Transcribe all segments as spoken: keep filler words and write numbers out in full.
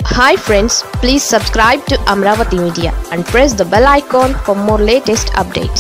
Hi friends, please subscribe to Amaravathi Media and press the bell icon for more latest updates.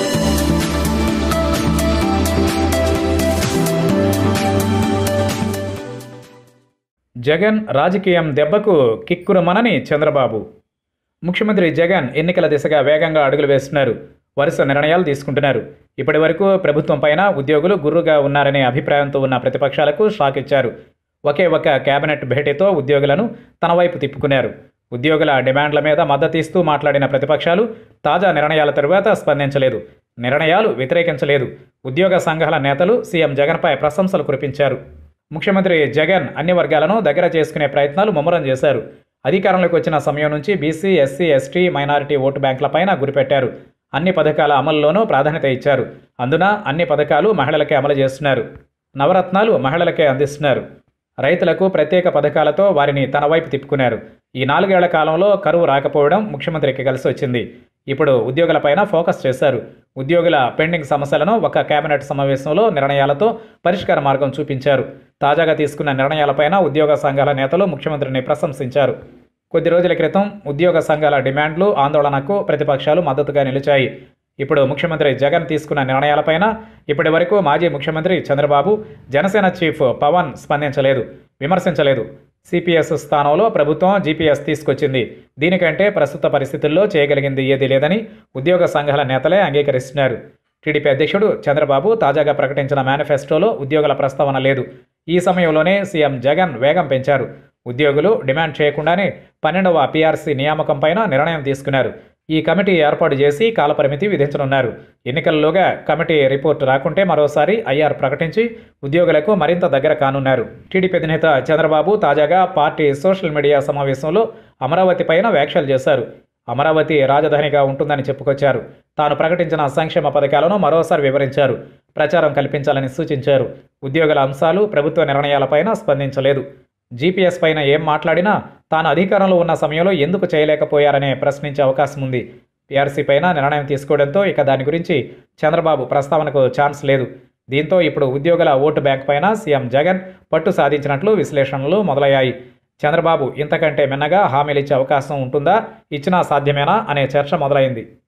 Jagan రాజకీయం దెబ్బకు కిక్కురుమనని చంద్రబాబు. ముఖ్యమంత్రి జగన్ ఎన్నికల దిశగా వేగంగా అడుగులు వేస్తున్నారు. వరుస నిర్ణయాలు తీసుకుంటున్నారు. ఇప్పటి వరకు ప్రభుత్వం పైన ఉద్యోగులు గుర్రుగా ఉన్నారనే అభిప్రాయంతో ఉన్న ప్రతిపక్షాలకు షాక్ ఇచ్చారు. ఒకే ఒక కేబినెట్ భేటీతో ఉద్యోగులను తన వైపు తిప్పుకున్నారు. ఉద్యోగుల డిమాండ్ల మీద మద్దతిస్తూ మాట్లాడిన ప్రతిపక్షాలు తాజా నిర్ణయాల తరువాత స్పందించలేదు. నిర్ణయాలు వ్యతిరేకించలేదు. ఉద్యోగ సంఘాల నేతలు సీఎం జగన్పై ప్రశంసలు కురిపించారు. ముఖ్యమంత్రి జగన్ అన్ని వర్గాలను దగ్గర చేసుకునే ప్రయత్నాలు ముమ్మరం చేశారు. అధికారంలోకి వచ్చిన సమయం నుంచి BC, SC, ST, minority vote బ్యాంకులపైన గురిపెట్టారు. అన్ని పథకాల అమలులోనూ ప్రాధాన్యత ఇచ్చారు. అందున అన్ని పథకాలు మహిళలకే అమలు చేస్తున్నారు. నవరత్నాలు మహిళలకే అందిస్తున్నారు. రైతులకు ప్రత్యేక పథకాలతో వారిని తన వైపు తిప్పుకున్నారు. ఈ నాలుగేళ్ల కాలంలో కరువు రాకపోవడం ముఖ్యమంత్రికి కలిసి వచ్చింది. ఇప్పుడు ఉద్యోగులపైన ఫోకస్ చేశారు. ఉద్యోగుల పెండింగ్ సమస్యలను ఒక కేబినెట్ సమావేశంలో నిర్ణయాలతో పరిష్కార మార్గం చూపించారు. తాజాగా తీసుకున్న నిర్ణయాలపైన ఉద్యోగ సంఘాల నేతలు ముఖ్యమంత్రిని ప్రశంసించారు. కొద్ది రోజుల క్రితం ఉద్యోగ సంఘాల డిమాండ్లు, ఆందోళనకు ప్రతిపక్షాలు మద్దతుగా నిలిచాయి. ఇప్పుడు ముఖ్యమంత్రి జగన్ తీసుకున్న నిర్ణయాలపైన ఇప్పటి వరకు మాజీ ముఖ్యమంత్రి చంద్రబాబు, జనసేన చీఫ్ పవన్ స్పందించలేదు, విమర్శించలేదు. సిపిఎస్ స్థానంలో ప్రభుత్వం జీపీఎస్ తీసుకొచ్చింది. దీనికంటే ప్రస్తుత పరిస్థితుల్లో చేయగలిగింది ఏదీ లేదని ఉద్యోగ సంఘాల నేతలే అంగీకరిస్తున్నారు. టీడీపీ అధ్యక్షుడు చంద్రబాబు తాజాగా ప్రకటించిన మేనిఫెస్టోలో ఉద్యోగుల ప్రస్తావన లేదు. ఈ సమయంలోనే సీఎం జగన్ వేగం పెంచారు. ఉద్యోగులు డిమాండ్ చేయకుండానే పన్నెండవ పీఆర్సీ నియామకం పైన నిర్ణయం తీసుకున్నారు. ఈ కమిటీ ఏర్పాటు చేసి కాలపరిమితి విధించనున్నారు. ఎన్నికల్లోగా కమిటీ రిపోర్టు రాకుంటే మరోసారి ఐఆర్ ప్రకటించి ఉద్యోగులకు మరింత దగ్గర కానున్నారు. టీడీపీ అధినేత చంద్రబాబు తాజాగా పార్టీ సోషల్ మీడియా సమావేశంలో అమరావతి పైన వ్యాఖ్యలు చేశారు. అమరావతి రాజధానిగా ఉంటుందని చెప్పుకొచ్చారు. తాను ప్రకటించిన సంక్షేమ పథకాలను మరోసారి వివరించారు. ప్రచారం కల్పించాలని సూచించారు. ఉద్యోగుల అంశాలు, ప్రభుత్వ నిర్ణయాలపైన స్పందించలేదు. జీపీఎస్ పైన ఏం మాట్లాడినా తాను అధికారంలో ఉన్న సమయంలో ఎందుకు చేయలేకపోయారనే ప్రశ్నించే అవకాశం ఉంది. పీఆర్సీ పైన నిర్ణయం తీసుకోవడంతో ఇక దాని గురించి చంద్రబాబు ప్రస్తావనకు ఛాన్స్ లేదు. దీంతో ఇప్పుడు ఉద్యోగుల ఓటు బ్యాంక్ పైన సీఎం జగన్ పట్టు సాధించినట్లు విశ్లేషణలు మొదలయ్యాయి. చంద్రబాబు ఇంతకంటే మిన్నగా హామీలిచ్చే అవకాశం ఉంటుందా, ఇచ్చినా సాధ్యమేనా అనే చర్చ మొదలైంది.